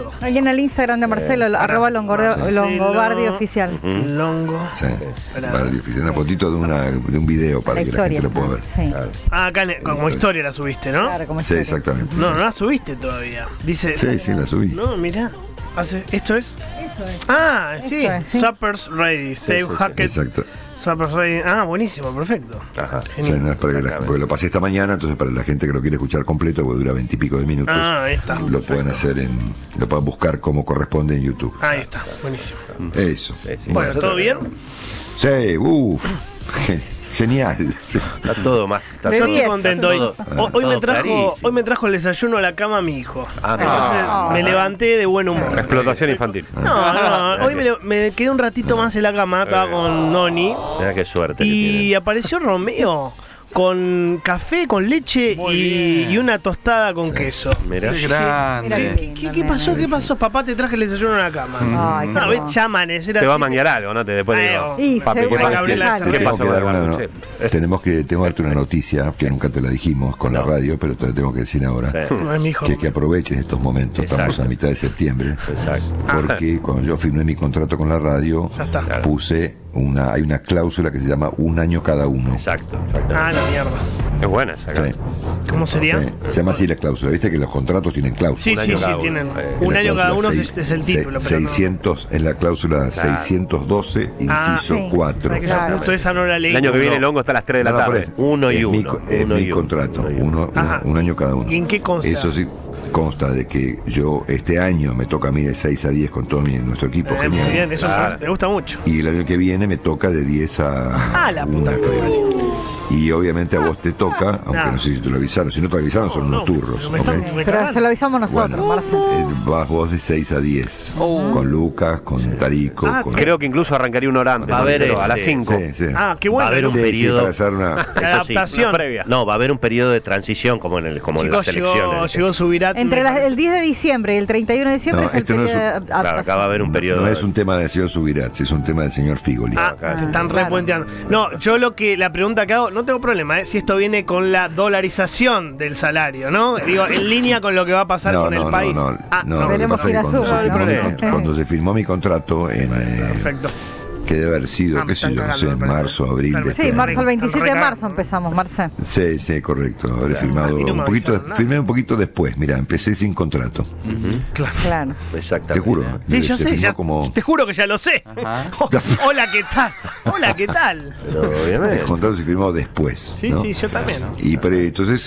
todo. Alguien al Instagram de Marcelo, arroba Longobardi oficial. Longo. Sí, Bardi oficial. Una fotito de un video para que la gente lo pueda ver. Sí. Ah, acá como historia la subiste, ¿no? Claro, como Sí, historia. exactamente. No, no la subiste todavía. Dice. Sí, la subí. No, mirá. ¿Esto es? Eso es. Ah, sí. Eso es, sí. Supper's Ready. Save Hackett. Exacto. Supper's Ready. Ah, buenísimo, perfecto. Ajá. O sea, no es para porque lo pasé esta mañana, entonces para la gente que lo quiere escuchar completo, porque dura 20 y pico de minutos, Ah, ahí está. lo pueden hacer lo pueden buscar como corresponde en YouTube. Ahí está, buenísimo. Eso. Sí. Bueno, ¿todo bien? Sí, genial. Sí. Está todo más. Está De Yo todo, estoy 10. contento. Hoy, todo hoy me clarísimo. trajo el desayuno a la cama mi hijo. Ah, Entonces me levanté de buen humor. Explotación infantil. No, hoy me quedé un ratito más en la cama, estaba con Noni. Mira qué suerte. que Y tienen. apareció Romeo con café, con leche y una tostada con queso. Mirá. Qué grande. Mira qué lindo, ¿Qué pasó? nene. ¿Qué pasó? Papá, te traje el desayuno a la cama. Ay, qué No, ves, hermoso. ya amanecer Te va a así. manguear algo, ¿no? Después Bueno. digo, Y papi, seguro ¿qué que pasó? abrí la Te cerveza. ¿Qué tengo pasó que con dar el una, barco? tengo que darte una noticia que nunca te la dijimos con la radio, pero te la tengo que decir ahora. Sí. No es mi hijo. Que aproveches estos momentos, estamos Exacto. a mitad de septiembre, Exacto. porque cuando yo firmé mi contrato con la radio, Ya está. puse hay una cláusula que se llama un año cada uno. Exacto. Ah, la mierda. Es buena esa. Sí, ¿Cómo sería? sí. Se llama así la cláusula. Viste que los contratos tienen cláusula. Sí, Un sí, año sí, cada uno. tienen. Es Un la año cada uno cláusula es el título. pero no. 600 es la cláusula 612, inciso sí. 4. ¿Sabes que Claro. justo esa no la leí? El año que viene el hongo está a las 3 de la No, por tarde. eso. Uno y Es mi uno. co- Es Uno mi y uno. contrato. Uno y Ajá. Un año cada uno. ¿Y en qué consta? Eso sí, consta de que yo este año me toca a mí de 6 a 10 con todo nuestro equipo. Muy Genial. bien, eso me gusta mucho. Y el año que viene me toca de 10 a La 1, puta que creo. parió. Y obviamente a vos te toca, aunque No. no sé si te lo avisaron. Si no te avisaron, son unos turros. pero me ¿ok? están- me Pero cagan. se lo avisamos nosotros, Bueno, Marcelo. vas vos de 6 a 10. Con Lucas, con Tarico. Ah, con... Creo que incluso arrancaría una hora antes. Va a haber, Marcelo, a las 5. Sí, sí. Ah, qué Va a bueno. haber un Sí, sí, periodo. para hacer una... La Eso sí, adaptación. una previa. No, va a haber un periodo de transición como en Chicos, las elecciones. llegó Subirat. Entre el 10 de diciembre y el 31 de diciembre No, es el este no es periodo un- de Claro, acá va a haber un periodo. No es un tema del señor Subirats, es un tema del señor Figoli. Ah, te están repuenteando. No, yo la pregunta que hago, no tengo problema, si esto viene con la dolarización del salario, ¿no? Digo, en línea con lo que va a pasar con el país. Ah, no, lo que Veremos pasa es si que la cuando, suben, se firmó ¿no? cuando se firmó mi contrato en perfecto. que debe haber sido, me qué sé están yo, no sé, en cagando, marzo, abril de este Sí, año. marzo, el 27 de Están marzo empezamos, Marce. Sí, sí, correcto. Habré firmado A mí no me un poquito, avisaron nada. firmé un poquito después. Mira, empecé sin contrato. Claro. Exactamente. Te juro. Sí, yo Se sé, firmó ya, como te juro que ya lo sé. Hola, ¿qué tal? Hola, ¿qué tal? Pero el obviamente. contrato se firmó después. Sí, ¿no? sí, yo también. Y entonces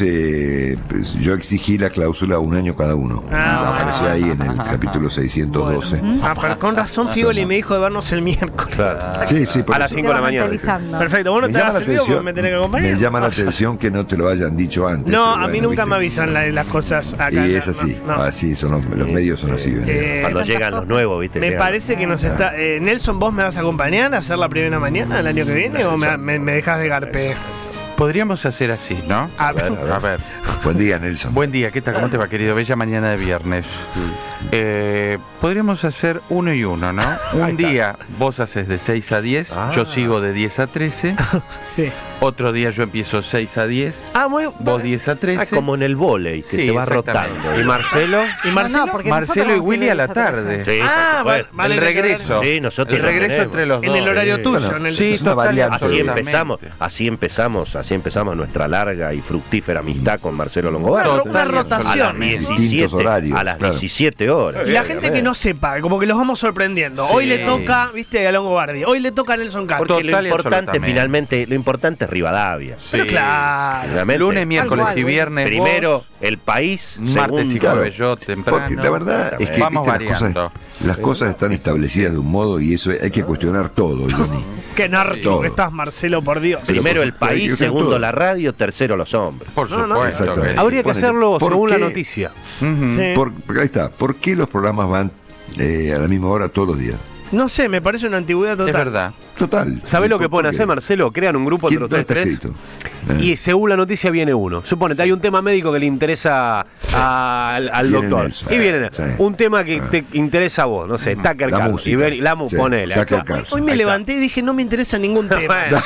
pues, yo exigí la cláusula un año cada uno. Ah, Apareció ahí en el capítulo 612. Ah, pero con razón Figoli me dijo de vernos el miércoles. Claro. Sí, sí, por A las eso. 5 de la mañana. Mentalizando. Perfecto, vos no Me te llama, hagas la el vivo porque atención, me tenés que acompañar. me llama la atención que no te lo hayan dicho antes. No, pero a mí bueno, nunca ¿viste? me avisan las cosas acá. Y es así, No. así son los medios son así. Cuando tantas llegan los cosas. nuevos, ¿viste? Me Llegan. parece que nos está. Nelson, ¿vos me vas a acompañar a hacer la primera mañana el año que viene o me dejas de garpe? Podríamos hacer así, ¿no? A ver. A ver. Buen día, Nelson. Buen día, ¿qué tal? ¿Cómo te va, querido? Bella mañana de viernes. Podríamos hacer 1 y 1, ¿no? Un día vos haces de 6 a 10, yo sigo de 10 a 13. Sí. Otro día yo empiezo 6 a 10, Ah, muy vos 10 a 13. Ah, como en el vóley, que Sí, se va exactamente. rotando. ¿Y Marcelo? ¿Y Marcelo? No, porque Marcelo nosotros y Willy vamos a la ir a tarde. Sí, Ah, por supuesto. vale, el regreso. Sí, nosotros el lo regreso tenemos. entre los En dos. el horario Sí. tuyo. En el... Sí, Es una total, variante. Así absolutamente. así empezamos nuestra larga y fructífera amistad con Marcelo Longobardi. Una Total y rotación. A las absolutamente. 17 horarios, a las claro. 17 horas. Y la gente que no sepa, como que los vamos sorprendiendo. Hoy Sí. le toca, viste, a Longobardi. Hoy le toca a Nelson Castro. Porque Total y lo importante absolutamente. finalmente, lo importante es Rivadavia. Pero Sí. claro. Finalmente. Lunes, miércoles cual, y güey. viernes Primero vos, el país, martes y segundo jueves yo temprano. Porque la verdad es que vamos viste, variando. las cosas están establecidas de un modo y eso hay que cuestionar todo, Johnny. Qué narco Todo. que estás, Marcelo, por Dios. primero el Hay que país, hacer segundo todo. la radio, tercero los hombres. Por No, no, supuesto. exactamente. que- Habría que Ponele, hacerlo ¿por según la qué? noticia. Ujú. Sí. Porque ahí está. ¿Por qué los programas van a la misma hora todos los días? No sé, me parece una antigüedad total. Es verdad. total. ¿Sabés lo que pueden hacer, Marcelo? Crean un grupo entre los ¿Dónde está 3 escrito? y según la noticia viene uno. Suponete, hay un tema médico que le interesa al Viene doctor. Nelson. Y viene Sí. un tema que te interesa a vos, no sé, Tucker La Carlson. música. Y la Sí, ponele. Tucker Carlson. Hoy me Ahí está. levanté y dije, no me interesa ningún tema. Bueno,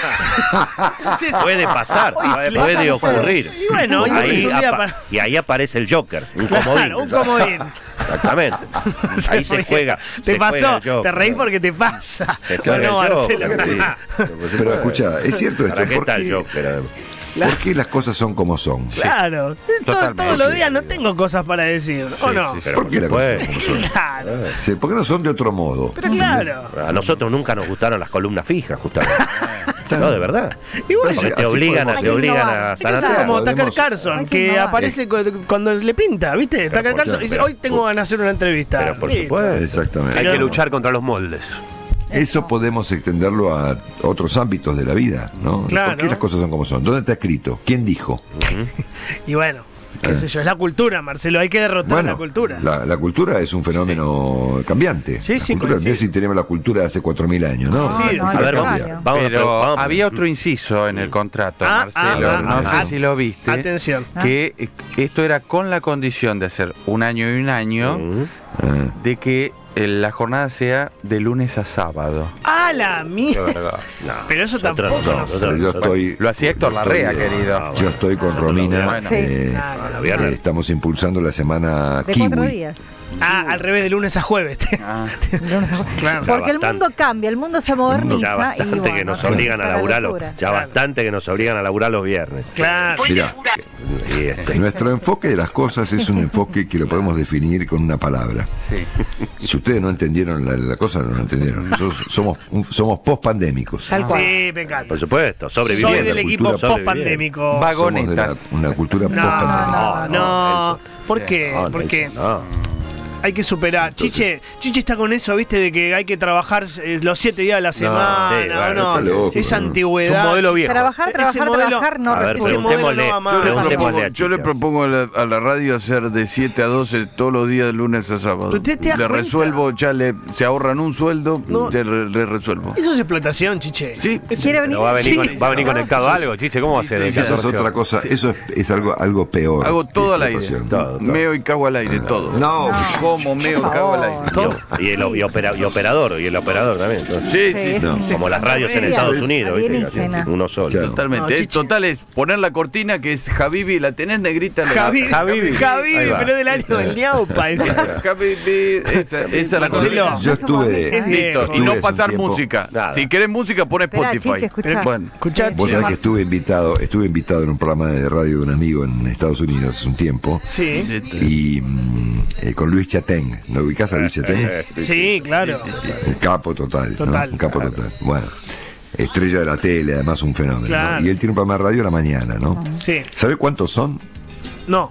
Puede pasar, puede ocurrir. Y bueno, hoy es un día para... Y ahí aparece el Joker, un comodín. Claro, un comodín. Exactamente. Ahí se juega. Te se juega pasó, el Joker. te reís porque te pasa. Se juega No, el Marcelo. Joker, sí. Pero escucha, es cierto esto. ¿Para qué ¿Por está el qué, Joker, además? por qué las cosas son como son? Claro. Totalmente. Todos los días no tengo cosas para decir, ¿o no? sí, Pero ¿Por qué las cosas son supuesto. como son? Claro. Sí, ¿por qué no son de otro modo? Pero claro. A nosotros nunca nos gustaron las columnas fijas, justamente. No, de verdad. Y bueno, Así Porque te obligan podemos- Hay que innovar. es que sanarte. es como Podemos- Tucker Carlson, Hay que que innovar. aparece cuando le pinta, ¿viste? Tucker por Carlson qué? dice, Pero hoy tengo ganas de hacer una entrevista. Pero por Listo. supuesto. Exactamente. hay Pero- que luchar contra los moldes. Eso podemos extenderlo a otros ámbitos de la vida, ¿no? Claro. ¿Por qué las cosas son como son? ¿Dónde está escrito? ¿Quién dijo? Y bueno, qué sé yo, es la cultura, Marcelo, hay que derrotar la cultura. La cultura es un fenómeno cambiante. Sí, la sí, cultura, sí. mirá si tenemos la cultura de hace 4000 años, ¿no? Sí, no, La A cultura ver, al cambia. contrario. vamos Pero vamos- había otro inciso en el contrato, Marcelo. No sé si lo viste. Atención. Que esto era con la condición de hacer un año y un año, Ah, de que la jornada sea de lunes a sábado. ¡Ah, la mierda! No, Pero eso nosotros tampoco no, nos- pero yo estoy. Lo hacía Héctor yo Larrea, estoy- querido. Yo estoy con Romina. Bueno. Sí. Ah, viernes. Estamos impulsando la semana De Kiwi. 4 días. al revés, de lunes a jueves. Ah, Claro. Porque el bastante. mundo cambia, el mundo se moderniza Ya bastante y bueno, que nos está obligan a la laburar locura. ya bastante que nos obligan a laburar los viernes. Claro. Mirá, Y nuestro enfoque de las cosas es un enfoque que lo podemos definir con una palabra. sí. Si ustedes no entendieron la cosa, no la entendieron. Nosotros somos post-pandémicos. Tal cual. Sí, me encanta. por supuesto, sobreviviendo. Soy del equipo cultura post-pandémico. Somos de Vagonetas. una cultura No, post-pandémica. no. ¿Por qué? No, Porque no. hay que superar. Chiche está con eso, ¿viste? De que hay que trabajar los 7 días de la semana. sí, bueno, no, está loco, esa ¿no? antigüedad. Es un modelo viejo. Trabajar, Ese modelo- trabajar, no A ver, ese resulta. modelo preguntémosle, no va más. preguntémosle a Yo le Chicho. propongo a la radio hacer de 7 a 12 todos los días de lunes a sábado. ¿Usted te da Le cuenta? resuelvo, se ahorran un sueldo, No. le resuelvo. Eso es explotación, Chiche. Sí. ¿Quiere venir? Pero va a venir, Sí. va a venir conectado a algo, Chiche. ¿Cómo va a ser? sí, Eso es otra cosa, eso es algo peor. Hago todo al que aire. explotación. Todo. Meo y cago al aire, todo. No, Como meo y cago al aire. Y el operador también. entonces. Sí, Sí, sí. no. Como las radios en Sí, Estados sí. Unidos, ¿viste? Alienígena. Casi uno solo. Claro. Totalmente. No, Chiche. Total es poner la cortina que es Habibi, la tenés negrita. Javi, Ahí va. pero es del año del ñaupa. esa. Habibi, esa la Marcelo. cortina. yo estuve. Es bien. Listo. Y Estuve no hace pasar un tiempo- música. Nada. Si querés música, pon Esperá, Spotify. Chiche, escuchá. Bueno. Escuchá, Vos Chiche. sabés que estuve invitado en un programa de radio de un amigo en Estados Unidos hace un tiempo. Sí, Y con Luis Chatén. ¿Lo ubicás a Luis Chatén? sí, claro. Un capo total. ¿no? Total. Un capo total. Bueno, estrella de la tele, además un fenómeno. Claro. ¿no? Y él tiene un programa de radio a la mañana, ¿no? Sí. ¿Sabe cuántos son? No,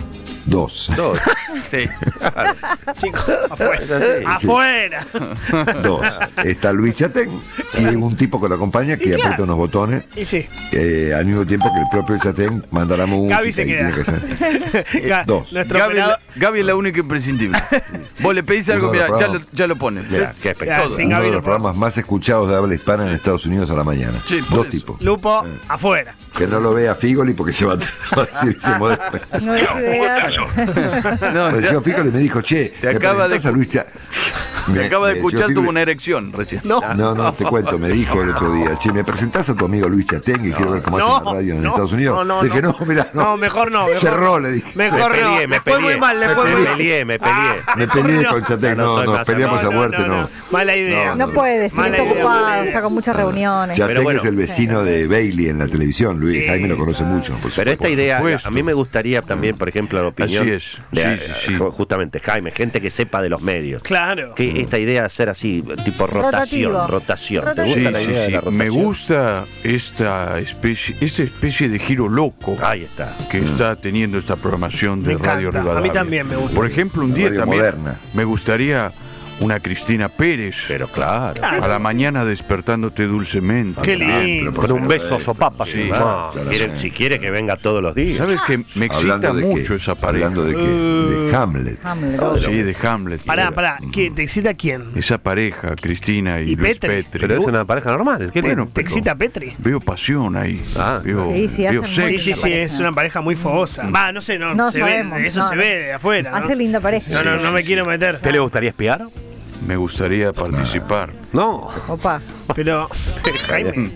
2. Dos. Sí. chicos, afuera. Es así. Afuera. 2. Está Luis Chatén y un tipo que lo acompaña que claro. aprieta unos botones Y sí. al mismo tiempo que el propio Chatén manda la música. Gaby se y queda. tiene que ser. 2. Nuestro Gaby, operador. Gaby es la única imprescindible. Vos le pedís algo, Uno de mira, los ya programas. ya lo pones. Mirá, qué Ah, espectáculo. sí, Uno Gaby de no los puede. programas más escuchados de habla hispana en Estados Unidos a la mañana. Sí, por 2 eso. tipos. Lupo, afuera. Que no lo vea Figoli porque se va a decir ese modelo. No es idea. No, El señor Figoli me dijo, che, Te acaba de- presentás a Luis te acaba de escuchar, tuvo tuvo una erección recién. No. No, te cuento, me dijo el otro día, che, ¿me presentás a tu amigo Luis Chatén y quiero ver cómo hace la radio en Estados Unidos? No, Le dije, no, mirá, no. No, mejor no. Mejor Cerró, no. le dije. Mejor no. Me Le fue muy mal, le fue muy mal. Me peleé. Me peleé no. con Chatén, No, no no, soy nos más peleamos a amigo. muerte, no. Mala idea. No puede, si Mala está idea, ocupado, mala idea. está con muchas reuniones. Chatén Pero bueno. es el vecino de Bailey en la televisión, Luis, Sí. Jaime lo conoce mucho. por Pero esta supuesto. idea, supuesto. a mí me gustaría también, por ejemplo, la opinión Así es. de Sí. justamente Jaime, gente que sepa de los medios. Claro. Que esta idea de hacer así, tipo Rotativo. rotación. ¿Te Rotativo. gusta la idea de la rotación? Me gusta esta especie de giro loco Ahí está. que está teniendo esta programación de Me encanta. Radio A mí Rivadavia. también me gusta. Por ejemplo, un día Radio también moderna. me gustaría una Cristina Pérez. Pero claro. A la mañana despertándote dulcemente. Qué lindo. Con un beso sopapa. Sí. No, Claramente. si quiere que venga todos los días. ¿Sabes que me excita mucho esa pareja? Hablando de qué? De Hamlet. Sí, de Hamlet. Pará, ¿te excita quién? Esa pareja, Cristina y ¿Y Luis Petri? Petri. Pero es una pareja normal. ¿Qué Bueno, ¿Te pero excita Petri? veo pasión ahí. Ah. Veo, Sí, veo hacen muy Sí, sexo. sí, es una pareja muy fogosa. Va, no sé, No se sabemos, ve, eso no, se no. ve de afuera. Hace linda pareja. No me quiero meter. ¿Te le gustaría espiar? Me gustaría participar. No. Opa. Pero, Jaime.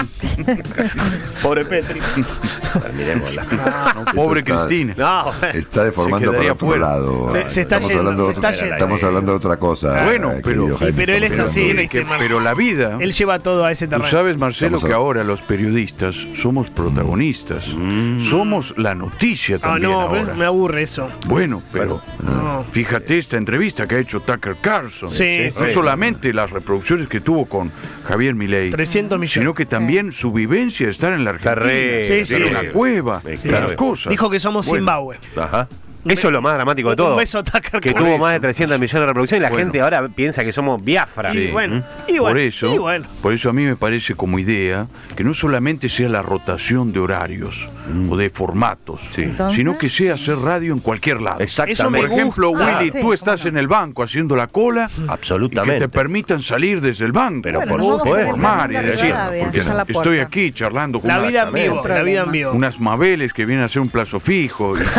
Pobre Petri. Terminémosla. Pobre Esto está- Cristina. No. Está deformando Se para quedaría otro fuera. lado. Se está Estamos yendo, hablando de se está otra- yendo. Estamos hablando de otra cosa. Bueno, querido pero- Jaime, pero él es estamos así, hablando de- ¿viste? Pero la vida... Él lleva todo a ese Tú terreno. sabes, Marcelo, Estamos que a- ahora los periodistas somos protagonistas. Somos la noticia Ah, también no, pero ahora. me aburre eso. Bueno, pero No. fíjate esta entrevista que ha hecho Tucker Carlson. Sí, No sí. solamente las reproducciones que tuvo con Javier Milei, 300 millones. sino que también su vivencia de estar en la Argentina, Carré, Sí, en sí, una sí. cueva, Sí, las claro. cosas. Dijo que somos Bueno, Zimbabue. Ajá. Eso es lo más dramático de Un todo. beso a Tucker Que Carlson. tuvo más de 300 millones de reproducciones y la Bueno. gente ahora piensa que somos Biafra. Y Sí. bueno, Por eso, y bueno. por eso a mí me parece como idea que no solamente sea la rotación de horarios o de formatos, Entonces. sino que sea hacer radio en cualquier lado. Exactamente. me Por ejemplo, gusta. Willy, Sí, tú cómo estás no. en el banco haciendo la cola y que Absolutamente. te permitan salir desde el banco. Pero Bueno, por nos vamos supuesto. por el Formar y camino de decir, Rivadavia, porque esa es la estoy puerta. aquí charlando con La una- vida en vivo, Exactamente. la vida en vivo. unas Mabeles que vienen a hacer un plazo fijo. y-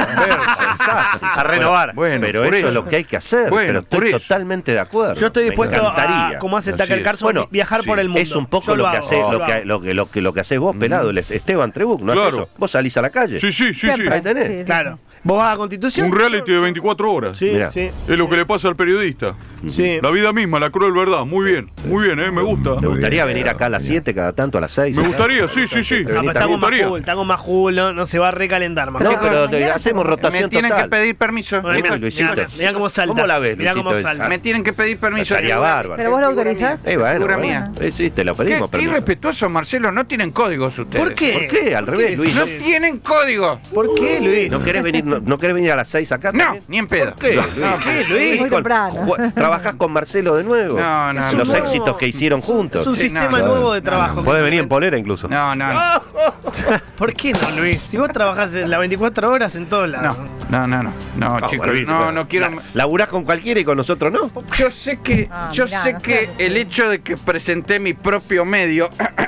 A renovar. Bueno, Pero por eso es lo que hay que hacer. Bueno, pero por estoy eso. totalmente de acuerdo. Yo estoy Me dispuesto encantaría. a, como hace Así Tucker es. Carlson, Bueno, viajar sí. por el mundo. Es un poco Yo lo que hago, hace, yo lo hago. que haces vos, pelado, el Esteban Trebuch, ¿no Claro. es eso? Vos salís a la calle. Sí, sí, sí, sí. Siempre. Ahí tenés. Sí, sí, Claro. ¿Vos vas a Constitución? Un reality de 24 horas. Sí, Mirá. sí. Es lo que le pasa al periodista. Sí. La vida misma, la cruel verdad. Muy bien, me gusta. ¿Te gustaría bien, venir acá a las 7 cada tanto, a las 6? Me gustaría, sí, sí, sí. No, pero Me estamos más gustaría. full, estamos más full, no se va a recalentar más. No, Chicos, pero mañana hacemos rotación total. permiso. bueno, Mirá, mirá, Luisito. mirá cómo salta. ¿Cómo la ves, Mirá cómo Luisito, salta. esa? Me tienen que pedir permiso. Estaría bárbaro. ¿Pero vos lo autorizás? Bueno, Figura bueno. mía. Sí, te lo Qué, pedimos. qué permiso. irrespetuoso, Marcelo. No tienen códigos ustedes. ¿Por qué? ¿Por qué? Al ¿Por revés, qué Luis. No decís tienen códigos. ¿Por qué, Luis? ¿No querés venir, no querés venir a las 6 acá? No, también? ni en pedo. ¿Por qué, Luis? ¿Qué, Luis? Muy temprano. ¿Trabajás con Marcelo de nuevo? No, no, Es un Los nuevo- éxitos que hicieron juntos. Es un Sí, sistema no, nuevo de trabajo. Puede venir en polera incluso. No, no, no. ¿Por qué no, Luis? Si vos trabajás las 24 horas en todos lados. No, chicos, no quiero. Laburás con cualquiera y con nosotros no. Yo sé que, mirá, no sé. el hecho de que presenté mi propio medio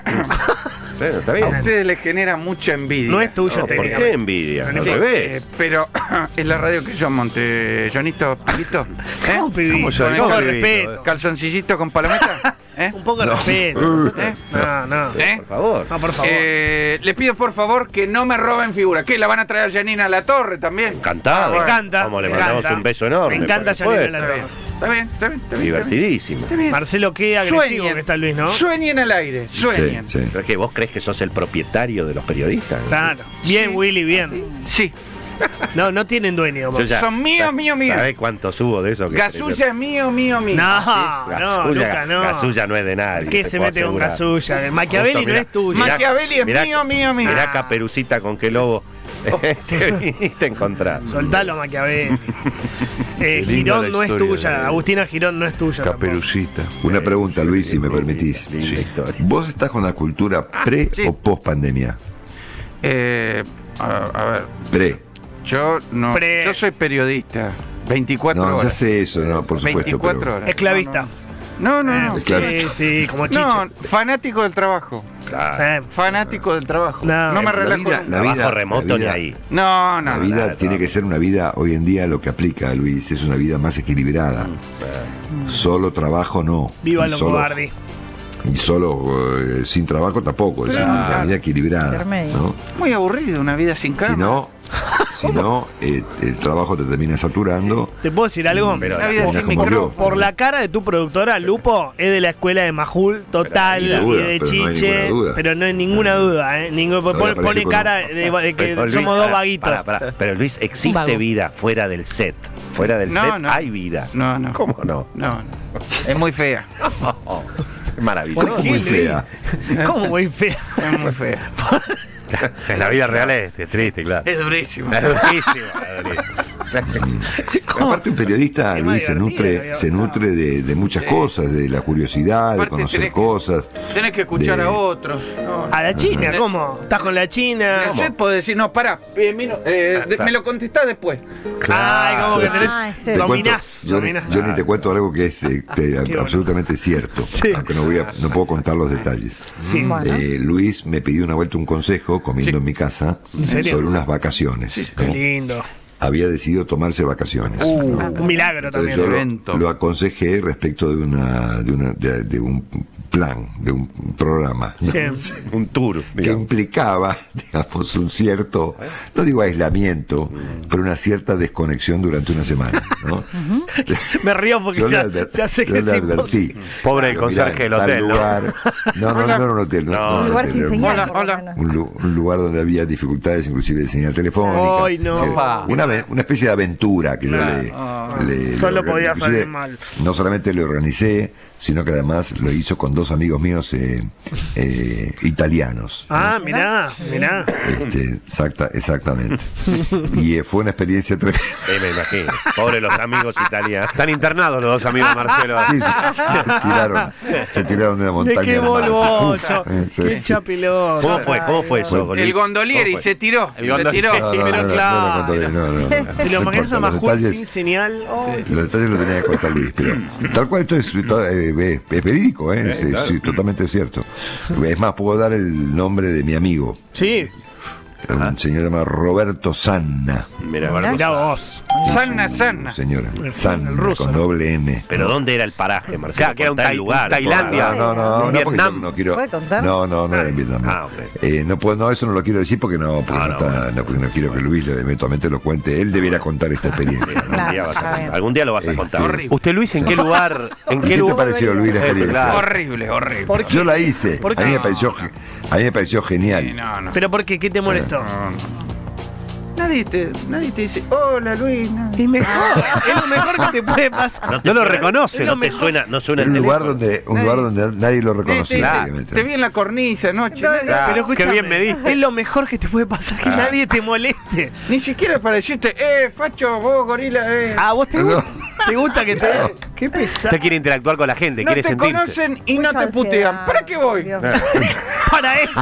Bueno, está a bien. ustedes les genera mucha envidia. No es tuyo, No, ¿por técnicamente. qué envidia? Al Sí, revés. pero es la radio que yo monté, Jonito, Pilito. ¿Cómo, pibito? ¿Cómo yo? Con todo ¿Cómo, el pibito? respeto. Calzoncillito con palometa. Un poco de respeto. ¿Eh? No. Por favor. No, por favor. Les pido por favor que no me roben figura. ¿Qué? ¿La van a traer Janina a la torre también? Encantado. Me encanta. Como le me mandamos encanta. un beso enorme. Me encanta por Janina supuesto. la Está bien, está bien, está bien, está bien. Divertidísimo. Está bien. Marcelo, qué agresivo Sueñen, que está Luis, ¿no? Sueñen al aire, sueñen. Sí, sí. ¿Pero es que vos crees que sos el propietario de los periodistas? Claro. Bien, Sí. Willy, bien. Sí, No tienen dueño. vos. Yo ya- son míos, míos, míos. ¿Sabés cuántos hubo de eso? Gasulla es mío, mío, mío. No, Luca, no. Gasulla no es de nadie. ¿Qué te se puedo mete con asegurar. Gasulla? El Machiavelli Justo, no es tuyo. Machiavelli es mío, mío, mío. Mirá Caperucita con qué lobo te viniste a encontrar. Soltalo, Machiavelli. linda Girón la no es historia tuya. de- Agustina Girón no es tuya. tampoco. Caperucita. Una pregunta, Luis, si me permitís. Linda historia. ¿Vos estás con la cultura pre sí. o post pandemia? A ver, Pre. yo no. Pre- Yo soy periodista. 24 No, ya horas. sé eso, no, por supuesto. 24 pero- horas. Esclavista. No, no. Esclavista. Sí, como Chiche. No, fanático del trabajo. Claro. Fanático del trabajo. No. No me La relajo. vida- nunca. la Trabajo vida- remoto la ni vida- ahí. No, La no. vida nada, tiene que ser una vida, hoy en día lo que aplica, Luis, es una vida más equilibrada. Solo trabajo no. Viva Y solo- Longobardi. Y solo sin trabajo tampoco, es una vida equilibrada. Intermedio. ¿no? Muy aburrido una vida sin cama. Si no, el trabajo te termina saturando. ¿Te puedo decir algo? Pero Una vida Terminas sin como micrófono. yo. Por la cara de tu productora, Lupo es de la escuela de Majul, total, Pero y duda, de pero no hay Chiche, ninguna duda. pero no hay ninguna duda, ¿eh? Todavía Pone parece con cara un- de que Pero, Luis, somos dos pará, vaguitos. pará. Pero Luis, Un existe vago. vida fuera del set. Fuera del No, set no. hay vida. No, no. ¿Cómo no? No, no. Es muy fea. Es maravilloso. ¿Cómo muy fea? ¿Cómo muy fea? Es muy fea. En la vida real es triste, claro. Es durísimo. Es durísimo, es durísimo. Aparte un periodista, Qué más Luis, se nutre de muchas cosas, de la curiosidad, de Aparte conocer cosas. Tenés que escuchar de- a otros. No, A la China, ¿cómo? ¿Estás con la China? en el set podés decir, no, pará, me lo contestás después. Ay, como que tenés. Ah, ese- Te cuento, Dominás. yo ni te cuento algo que es bueno. absolutamente cierto, Sí. aunque no puedo contar los detalles. Sí. Bueno. Luis me pidió una vuelta un consejo comiendo en mi casa ¿En serio? sobre unas vacaciones. Qué ¿no? lindo. Había decidido tomarse vacaciones. ¿no? Un milagro Entonces también. yo evento. lo aconsejé respecto de un plan, de un programa, ¿no? Sí. Un tour, que digamos. implicaba, digamos, un cierto, no digo aislamiento, pero una cierta desconexión durante una semana, ¿no? Me río porque Yo ya, le ya sé yo que le es advertí. imposible. Pobre el Digo, conserje del mirá, tal hotel, ¿no? lugar, no era un hotel, no, Un lugar sin era señal, por lo Hola. menos. un lugar donde había dificultades inclusive de señal telefónica. Ay, no. O sea, Opa. una especie de aventura que yo le Solo organ- podía inclusive, salir mal. No solamente le organicé, sino que además lo hizo con dos amigos míos italianos. Ah, mirá. Exactamente. Y fue una experiencia tremenda. Me imagino. Pobre los amigos italianos. Están internados los dos amigos de Marcelo. Sí, se tiraron de una De montaña. qué al mar. bolbocho. Sí. Qué chapilón. ¿Cómo fue eso? Bueno, El gondolieri se tiró. El gondolieri. Se tiró. Pero claro. no. Te lo imaginas a importa, los Majul sin detalles, señal. Ay, los detalles los tenía que contar Luis, pero tal cual esto es verídico, sí, totalmente cierto. Es más, puedo dar el nombre de mi amigo, sí, un señor llamado Roberto Sanna. Mira, mirá vos. Sana, sana. Señora, El Sanna, ruso, con ¿no? doble N. pero ¿dónde era el paraje, Marcelo? Claro, que era un Contá el lugar. Tailandia. No, porque Vietnam. no quiero. ¿Puede contar? No era en Vietnam. Ah, ok. No, eso no lo quiero decir porque porque no quiero que Luis eventualmente lo cuente. Él debiera contar esta experiencia. ¿no? Algún día vas a Está bien. contar. Algún día lo vas a contar. Horrible. ¿Usted, Luis, en qué lugar? ¿En ¿Qué qué te lugar? pareció, Luis, la experiencia? Claro. Horrible, horrible. ¿Por qué? Yo la hice. ¿Por qué? A mí me pareció genial. No. ¿Pero por qué? ¿Qué te molestó? Nadie te dice, hola Luis. Nadie. Es mejor. Es lo mejor que te puede pasar. No lo reconoce. Es lo No te mejor. suena, no suena Era el un lugar teléfono. donde nadie lo Nadie te reconocía. dice, obviamente. te vi en la cornisa anoche. Claro, Pero escúchame, qué bien me diste. es lo mejor que te puede pasar, que nadie te moleste. Ni siquiera para decirte, Facho, vos, gorila, Ah, ¿vos te gusta que te... Qué pesado. Usted quiere interactuar con la gente, No quiere te sentirse. conocen y no Mucha te putean. ansiedad. ¿Para qué voy? Dios. Para eso.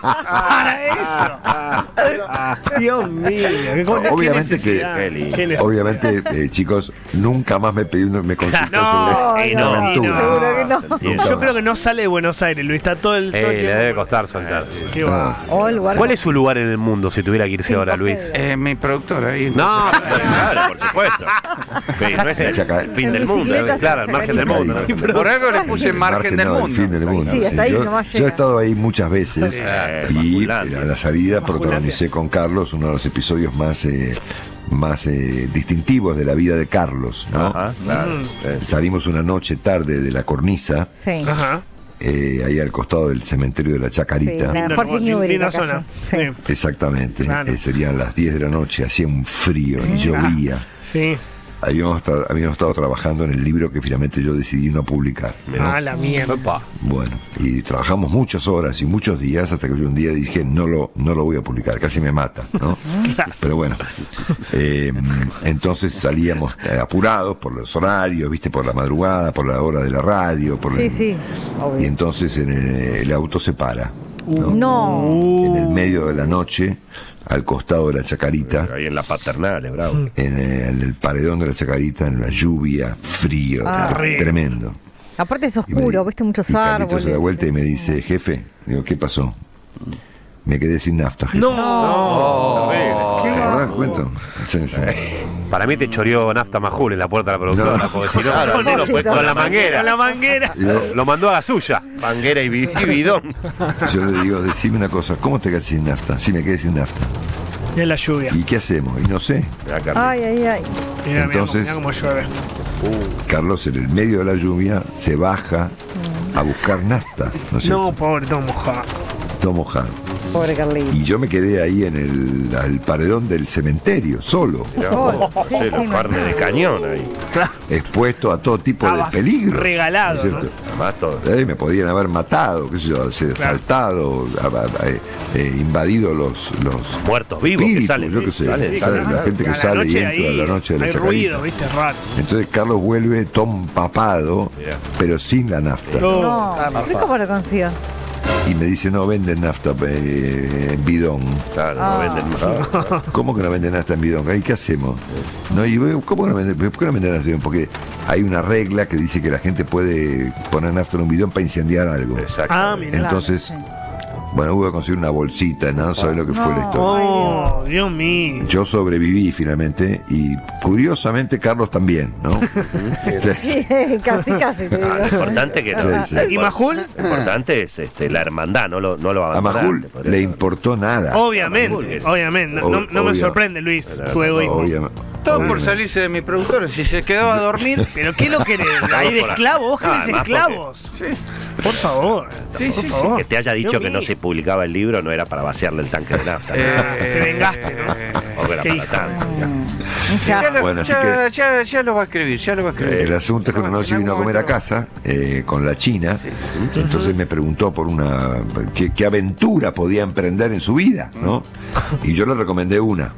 Para eso. Dios mío. Obviamente que- ¿Qué necesidad? Obviamente, chicos, nunca más me consultó No, sobre no, una aventura. Seguro que no. Se entiende. Yo creo que no sale de Buenos Aires, Luis. Está todo el Le tiempo. debe costar soltar. Qué va. O el lugar. ¿Cuál es su lugar en el mundo si tuviera que irse Sí, ahora, papel. Luis? Mi productora ahí. No, Claro, por supuesto. Sí, no es el fin del mundo. bicicleta, claro, al margen del mundo. ¿no? Por algo le puse El margen del no, el mundo. fin del mundo. Sí, hasta ahí nomás Yo llega. he estado ahí muchas veces Sí, y Maculandia. a la salida protagonicé con Carlos uno de los episodios más distintivos de la vida de Carlos, ¿no? Ajá, claro. Salimos una noche tarde de la cornisa, Sí. Ajá. ahí al costado del cementerio de la Sí, Chacarita. la Jorge Newbery, Linda la calle. zona. Sí. Exactamente, Claro. serían las 10 de la noche, hacía un frío y llovía. Sí. Habíamos estado trabajando en el libro que finalmente yo decidí no publicar. Ah, la mierda. Opa. Bueno, y trabajamos muchas horas y muchos días hasta que yo un día dije no lo voy a publicar, casi me mata, ¿no? Pero bueno, entonces salíamos apurados por los horarios, viste, por la madrugada, por la hora de la radio, Sí, sí. y Obvio. entonces el auto se para, ¿no? No. En el medio de la noche, al costado de la Chacarita, Ahí en la paternal, bravo. en el paredón de la Chacarita, en la lluvia, frío, Ah. tremendo. Aparte es Y me oscuro, di- viste muchos y Carlitos árboles. se da vuelta y me dice, jefe, digo, ¿qué pasó? Me quedé sin nafta, jefe. No. ¿Te acordás del cuento? Sí, sí. Para mí te choreó nafta Majul en la puerta de la productora, No. porque si no, Claro, no, pues, con la Con manguera. la manguera. Lo mandó a la suya. Manguera y bidón. Yo le digo, decime una cosa, ¿cómo te quedas sin nafta? Sí, me quedé sin nafta. Y es la lluvia. ¿Y qué hacemos? Y no sé. Ay, ay, ay. Mirá, Entonces- mirá cómo llueve. Carlos, en el medio de la lluvia, se baja a buscar nafta, ¿no es cierto? No, pobre, todo mojado. Todo mojado. Pobre Carlito. Y yo me quedé ahí en al paredón del cementerio, solo. Oh, sí, Sí, los sí, carnes de cañón ahí. expuesto a todo tipo de peligro. Regalado, ¿no es cierto? Además, todo. Me podían haber matado, qué sé yo, asaltado, invadido los muertos vivos espíritus, que salen. yo qué sé, Salen, la gente que sale y entra a la noche de la hay chacarita. ruido, viste, raro. Entonces Carlos vuelve todo empapado, pero sin la nafta. No, ¿cómo lo consiguió? Y me dice, no venden nafta en bidón. Claro, no venden más. ¿Cómo que no venden nafta en bidón? ¿Y qué hacemos? No, y ¿cómo no venden? ¿Por qué no venden nafta en bidón? Porque hay una regla que dice que la gente puede poner nafta en un bidón para incendiar algo. Exacto. Mira. Entonces, Claro, sí. bueno, hubo que conseguir una bolsita, ¿no? ¿Sabes lo que fue la historia? Oh, Dios mío. Yo sobreviví finalmente y curiosamente Carlos también, ¿no? Sí, casi, te digo. Lo importante que Sí. ¿Y Majul? Lo importante es la hermandad, no lo A abandonaste. Majul por le eso. importó nada. Obviamente. No me sorprende, Luis, tu egoísmo. Todo por salirse de mi productora. Si se quedó a dormir. ¿Pero qué lo querés? ¿Ahí de esclavo? ¿Vos querés Además, esclavos? Sí. Por favor. Por favor. Que te haya dicho Dios que no mío. se publicaba el libro no era para vaciarle el tanque de nafta. Te vengaste, ¿no? O era Qué para hijo. tanto. Bueno, así Ya lo va a escribir, ya lo va a escribir. El asunto es que una noche vino a comer a casa con la China, entonces me preguntó por qué aventura podía emprender en su vida, ¿no? Y yo le recomendé una,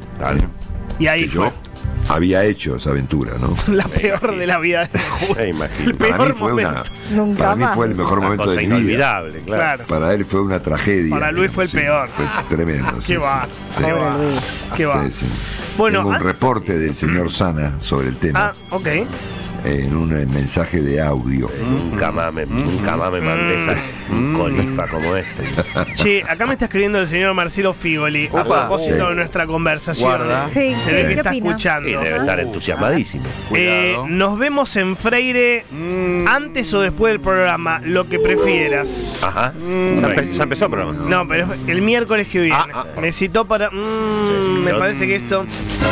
Y ahí que yo había hecho esa aventura, ¿no? la peor de la vida de Majul. Me imagino. El Para mí peor fue momento. Nunca para mí más. fue el mejor Una momento cosa de mi vida. inolvidable, claro. Claro. Para él fue una tragedia. Para Luis fue el peor. Fue tremendo. Qué va. Sí. Qué va. Qué va. Sí, sí. Bueno, Tengo un antes- reporte del señor Sana sobre el tema Ok. en un mensaje de audio. Nunca más me mandé esa colifa como este. Che, acá me está escribiendo el señor Marcelo Figoli a Opa. propósito Sí. de nuestra conversación. Guarda. Sí, Se ve que ¿qué está opina? escuchando. Y debe estar entusiasmadísimo. Cuidado. Nos vemos en Freire antes o después del programa, lo que prefieras. Ajá. Ya empezó el programa. No, pero el miércoles que viene. Ah. Me citó para. Me yo- parece que esto.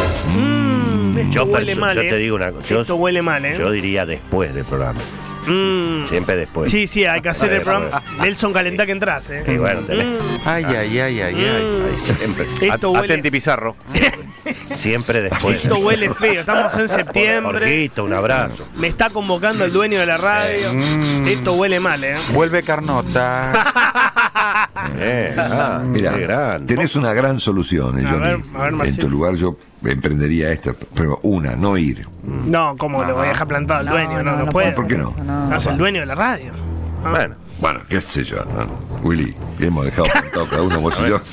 Esto Yo, huele mal, yo te digo una cosa. Esto huele mal, ¿eh? Yo diría después del programa. Siempre después. Sí, hay que hacer el Después. programa. Nelson, calentá que entras, ¿eh? Y bueno, tenés. Ay. Siempre, Esto huele. Atenti Pizarro. siempre después. Esto huele feo. Estamos en septiembre. Jorgito, un abrazo. Me está convocando el dueño de la radio. Esto huele mal, ¿eh? Vuelve Carnota. Mira, qué grande. tenés una gran solución, A Johnny. ver, En Marcelo. tu lugar yo emprendería esta, pero no ir. No, ¿cómo lo voy a dejar plantado al dueño? No puede. ¿Por qué no? No es el dueño de la radio. Bueno, Qué sé yo, ¿no? Willy, hemos dejado plantado cada uno, vos y yo.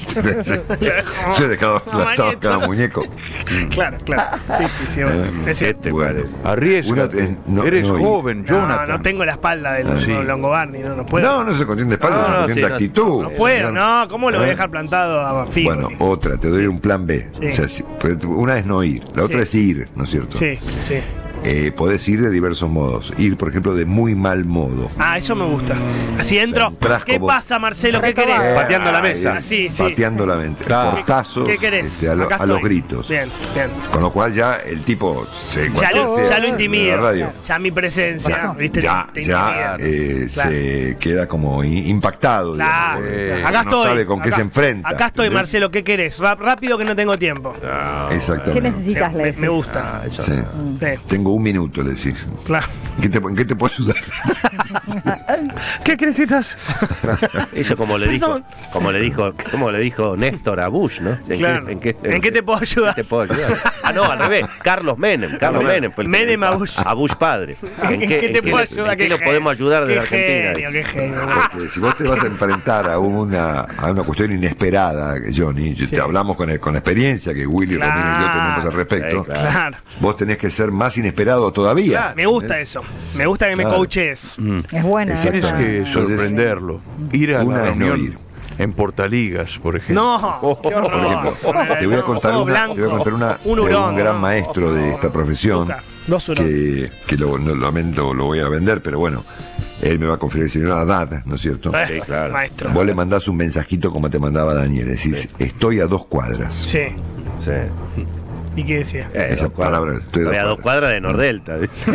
Yo he dejado plantado cada muñeco. Claro. Sí. Es cierto. Bueno, Arriesga. Eres no ir. joven, Jonathan. No tengo la espalda del Sí. Longobardi, no puedo. No es cuestión de espalda, es No, cuestión sí, de no. actitud. No puedo, señor. ¿cómo lo voy a dejar plantado a Figo? Bueno, otra, te doy un plan B. Sí. O sea, una es no ir, la otra es ir, ¿no es cierto? Sí. Podés ir de diversos modos. Ir, por ejemplo, de muy mal modo. Eso me gusta. Así entro. Entrás ¿Qué como- pasa, Marcelo? ¿Qué querés? Pateando la mesa. Sí. Pateando la mente. Portazos ¿Qué querés? a Acá los estoy. gritos. Bien. Con lo cual ya el tipo se Ya lo en la intimido. radio. Ya mi presencia, ¿viste? Te Ya intimida. Claro. se queda como impactado. Claro. digamos, Acá no estoy. sabe con qué Acá- se enfrenta. Acá estoy, ¿entendés? Marcelo. ¿Qué querés? Rápido que no tengo tiempo. Exactamente. ¿Qué necesitas, le Me decís? gusta. Sí. Sí, Tengo un minuto, le decís. claro. ¿En qué te puedo ayudar? ¿Qué necesitas? Eso como le dijo Néstor a Bush, ¿no? Claro. ¿En qué te puedo ayudar? ¿Qué te puedo ayudar? No, al revés. Carlos Menem fue el que- Menem a Bush. A Bush padre. ¿En qué te puedo ayudar? ¿En qué lo podemos ayudar desde Argentina? Qué genio. Porque si vos te vas a enfrentar a una cuestión inesperada, Johnny, te hablamos con experiencia que Willy, Claro. Romina y yo tenemos al respecto, Sí, Claro. vos tenés que ser más inesperado todavía. Me gusta eso. Me gusta que me Claro. coaches. Es buena. Exacto. Tienes que Entonces, sorprenderlo. Ir a una la es no reunión ir. en Portaligas, por ejemplo. No, qué horror. Por ejemplo, te voy a contar Ojo una blanco, de un un hurón. gran maestro de esta profesión Zucca, 2 hurones. que lo voy a vender, pero bueno, él me va a confiar el señor Haddad, ¿no es cierto? Sí, claro. Maestro. Vos le mandás un mensajito como te mandaba Daniel, decís, estoy a 2 cuadras. Sí. Sí. ¿Y qué decía? Esa 2 cuadras. palabra, estoy Estoy a 2 cuadras de Nordelta. Estoy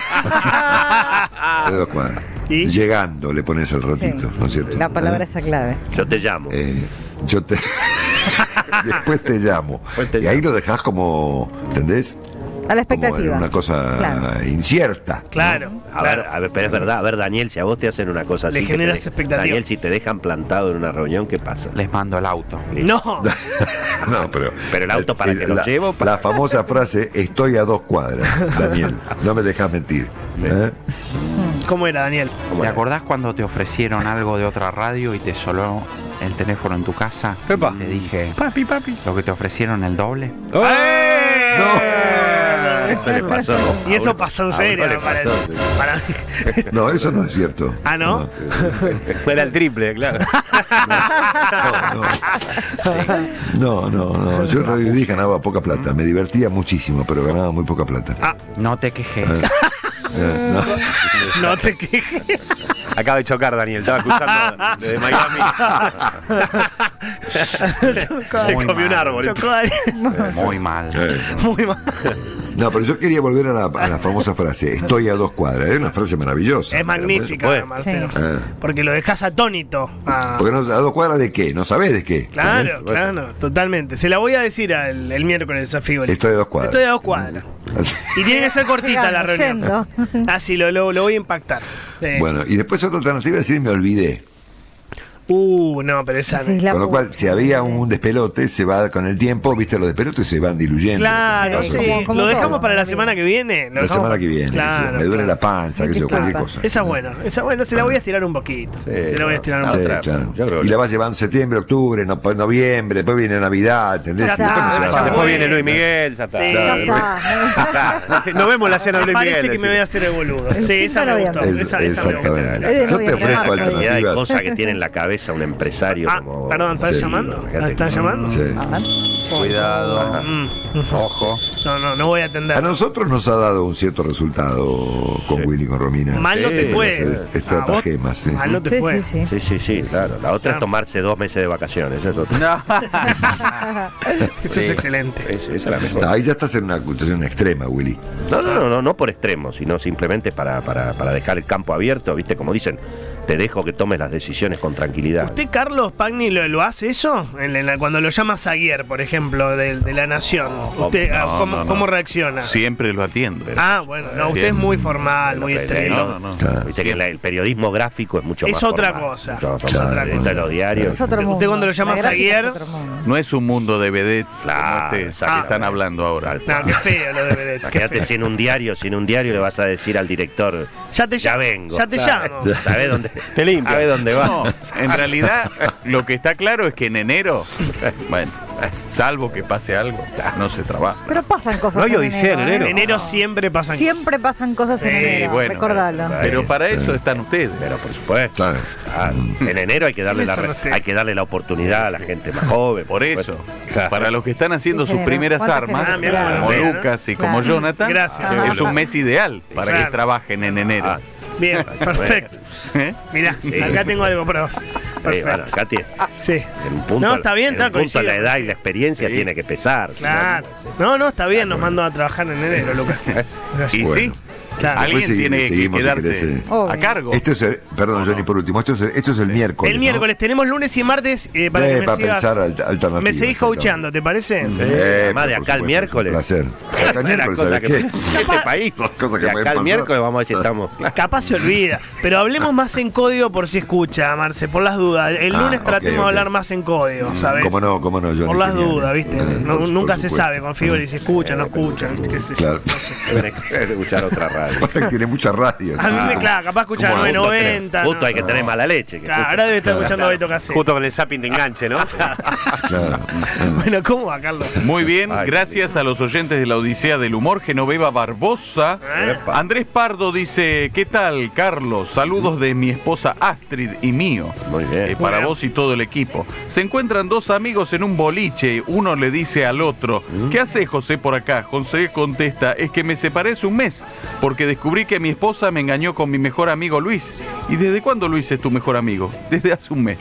a 2 cuadras. ¿Y? Llegando le pones el ratito, ¿no es cierto? La palabra esa clave. Yo te llamo. Yo te después te llamo. Después te Y ahí llamo. lo dejás como, ¿entendés? A la expectativa. Una cosa incierta. Claro. ¿no? A ver, pero es verdad. A ver, Daniel, si a vos te hacen una cosa así. Le generas expectativa. Daniel, si te dejan plantado en una reunión, ¿qué pasa? Les mando el auto. No. No, pero el auto para que lo llevo. La famosa frase, estoy a 2 cuadras, Daniel. No me dejas mentir. ¿Eh? ¿Cómo era, Daniel? ¿Te acordás cuando te ofrecieron algo de otra radio y te sonó el teléfono en tu casa? Epa. Te dije, Papi. ¿lo que te ofrecieron el doble? Eso le pasó. Y eso pasó en serio. No le pasó. Para mí. No, eso no es cierto. Ah, ¿no? Fuera el triple, claro. No. Yo en Radio Dí ganaba poca plata. Me divertía muchísimo, pero ganaba muy poca plata. No te quejes. No te quejes. Acaba de chocar, Daniel. Estaba escuchando desde Miami. Se comió un árbol. Chocó Daniel. Muy mal. Muy mal. No, pero yo quería volver a la famosa frase, estoy a 2 cuadras. Es una frase maravillosa. Es magnífica, Marcelo. Sí. Porque lo dejas atónito. Porque no, a 2 cuadras de qué, no sabés de qué. Claro, totalmente. Se la voy a decir el miércoles a Figoli. Estoy a 2 cuadras. Estoy a 2 cuadras. Y tiene que ser cortita la reunión. Yendo. Así lo voy a impactar. Bueno, y después otra alternativa es decir, me olvidé. No, pero esa Sí, no. la Con lo puta. cual, si había un despelote, se va con el tiempo, viste, los despelotes se van diluyendo. Claro, Sí, sí. como Lo dejamos todo, para la amigo. semana que viene. La semana que viene, Claro, me duele claro. la panza, qué sé yo, cualquier Disculpa. cosa. Esa es buena, se la voy a estirar un poquito. Se la voy a estirar un Sí, poquito. claro. Yo creo Y que- la vas llevando septiembre, octubre, noviembre, después viene Navidad, ¿entendés? Ya Y después no se está, va a Después hacer. viene Luis Miguel, ya está. Sí. Ya está. Nos vemos en la cena de Me Luis Miguel. parece que me voy a hacer el boludo. Sí, esa me gustó. Esa me gustó. Exactamente. Es de Yo te noviembre, ofrezco marzo. Y hay alternativas. cosas que tiene en la cabeza un empresario como. Perdón, ¿están Sí. llamando? Fíjate ¿Están que- llamando? Sí. Cuidado. Ojo. No voy a atender. A nosotros nos ha dado un cierto resultado con Willy, con Romina. Mal no te Sí, fue. las estratagemas, sí. Mal no te fue. Sí. Sí, claro. La otra es tomarse 2 meses de vacaciones. Eso es No. Eso es excelente. esa es la mejor. No, ahí ya estás en una situación extrema, Willy. No por extremos, sino simplemente para dejar el campo abierto, ¿viste? Como dicen, te dejo que tomes las decisiones con tranquilidad. ¿Usted, Carlos Pagni, lo hace eso? Cuando lo llama Zaguier, por ejemplo, de La Nación. ¿Usted cómo reacciona? Siempre lo atiendo. Bueno, no, usted es muy formal, muy estricto. No. Claro. Viste que el periodismo gráfico es mucho Es más otra formal, cosa. mucho más Es formal. otra Esto cosa. de los diarios. Es otro mundo. Usted cuando lo llama La gráfica Zaguier- es otro mundo. No es un mundo de vedettes Claro, como este que exacto. están hablando ahora. No, qué feo lo de Vedette. qué Imagínate feo. si en un diario le vas a decir al director, Ya te ya llamo. vengo. Ya te Claro. llamo. ¿Sabés dónde? Te limpia. ¿Sabe dónde va? No, en realidad lo que está claro es que en enero, bueno, salvo que pase algo, no se trabaja. Pero pasan cosas No hay en odisea en enero. enero. En enero siempre pasan cosas. Siempre pasan cosas en Sí, enero. bueno, Recordalo. Pero para eso están ustedes. Pero por supuesto. Claro. Ah, en enero hay que darle Eso no esté. hay que darle la oportunidad a la gente más joven. Por eso, Claro. para los que están haciendo Sí, sus primeras ¿cuántas armas, generaciones? como Claro. Lucas y como Claro. Jonathan, Gracias. es un mes ideal para Claro. que trabajen en enero. Ah, Bien, perfecto. ¿Eh? Mirá, Sí. acá tengo algo para vos. bueno, Perfecto. acá tiene. Sí. En un punto, No, está bien, en está un punto la coincido. edad y la experiencia Sí. tiene que pesar. Claro. No, está bien, nos mandó a trabajar en enero, Lucas. Y Bueno. sí, Claro. alguien Después tiene que seguimos, si quedarse querés, Obvio. a cargo. Esto es perdón, Johnny, por último, esto es el miércoles. El miércoles tenemos lunes y martes para que me para sigas. pensar alternativas. Me seguís coachando, ¿te parece? Además de por acá el supuesto, miércoles. Un placer. Acá el miércoles, ¿sabes qué? Este país. Son cosas que Y pueden acá el pasar. miércoles vamos a ver si estamos. Capaz se olvida. Pero hablemos más en código por si escucha, Marce, por las dudas. El lunes ok, tratemos ok. de hablar más en código, ¿sabes? ¿Cómo no, Johnny? Por las Genial. dudas, ¿viste? Por Nunca se supuesto. sabe con Figoli si escucha, no escucha. qué sé yo. Claro. Deben escuchar otra radio. Pasa que tiene muchas radios. A mí me, claro, capaz escucha ¿Cómo? 990. Justo ¿no? hay que tener mala leche. que Claro, justo- ahora debe estar escuchando a Beto Casero. Justo con el zapping de enganche, ¿no? Claro. Bueno, ¿cómo va, Carlos? Muy bien, Ay, gracias a los oyentes de la Odisea del Humor, Genoveva Barbosa. Epa. Andrés Pardo dice, ¿qué tal, Carlos? Saludos de mi esposa Astrid y mío. Muy bien. Para Bueno. vos y todo el equipo. Se encuentran dos amigos en un boliche. Uno le dice al otro, ¿qué hace José por acá? José contesta, es que me separé hace un mes, porque descubrí que mi esposa me engañó con mi mejor amigo Luis. ¿Y desde cuándo Luis es tu mejor amigo? Desde hace un mes.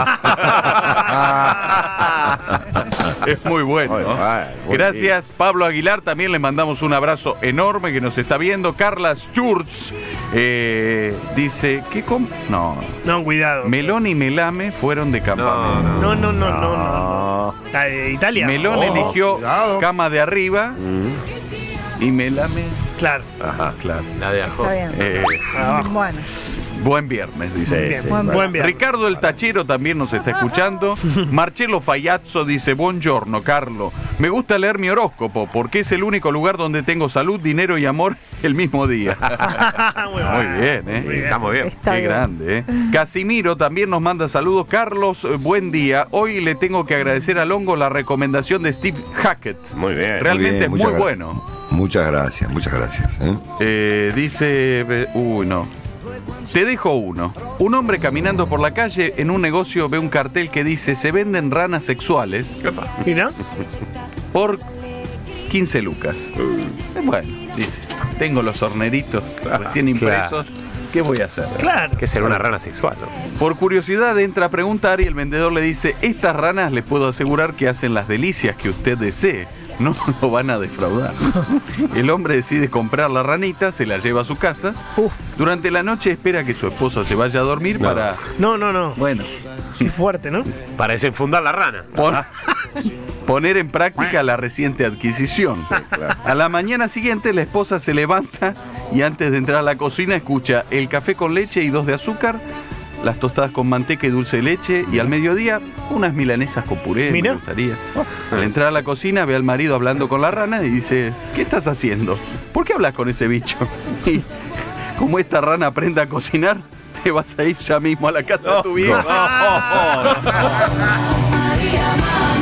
Es muy bueno. Muy ¿no? bien, muy Gracias, Pablo Aguilar. También le mandamos un abrazo enorme que nos está viendo. Carla Sturz dice, No. No, cuidado. Melón y Melame fueron de campamento. No. ¿Italia? Melón Oh. eligió cuidado. cama de arriba Y me lame. Claro. Ajá, claro. La de Arjona. Está bien. Bueno. Buen viernes, dice. Bien, Buen buen viernes. Ricardo el Tachero también nos está escuchando. Marcelo Fayazzo dice: buongiorno, Carlo. Me gusta leer mi horóscopo porque es el único lugar donde tengo salud, dinero y amor el mismo día. Muy bien, ¿eh? Estamos bien. Está Qué bien. grande, ¿eh? Casimiro también nos manda saludos. Carlos, buen día. Hoy le tengo que agradecer a Longo la recomendación de Steve Hackett. Muy bien. Realmente Muy es bien, muy bueno. Muchas gracias, muchas gracias. Dice... Uy, no. Te dejo uno. Un hombre caminando por la calle en un negocio ve un cartel que dice: se venden ranas sexuales Mira. por 15 lucas. Bueno, dice, tengo los horneritos recién impresos. ¿Qué voy a hacer? Claro. Que será una rana sexual, ¿no? Por curiosidad entra a preguntar y el vendedor le dice: estas ranas le puedo asegurar que hacen las delicias que usted desee. No lo van a defraudar. El hombre decide comprar la ranita, se la lleva a su casa. Durante la noche espera que su esposa se vaya a dormir para... No. Bueno, Sí, fuerte, ¿no? Para desenfundar la rana. poner en práctica la reciente adquisición. A la mañana siguiente la esposa se levanta y antes de entrar a la cocina escucha el café con leche y 2 de azúcar, las tostadas con manteca y dulce de leche, y al mediodía unas milanesas con puré. Mira. Me gustaría. Al entrar a la cocina ve al marido hablando con la rana y dice: ¿qué estás haciendo? ¿Por qué hablas con ese bicho? Y como esta rana aprenda a cocinar, te vas a ir ya mismo a la casa de tu viejo. María,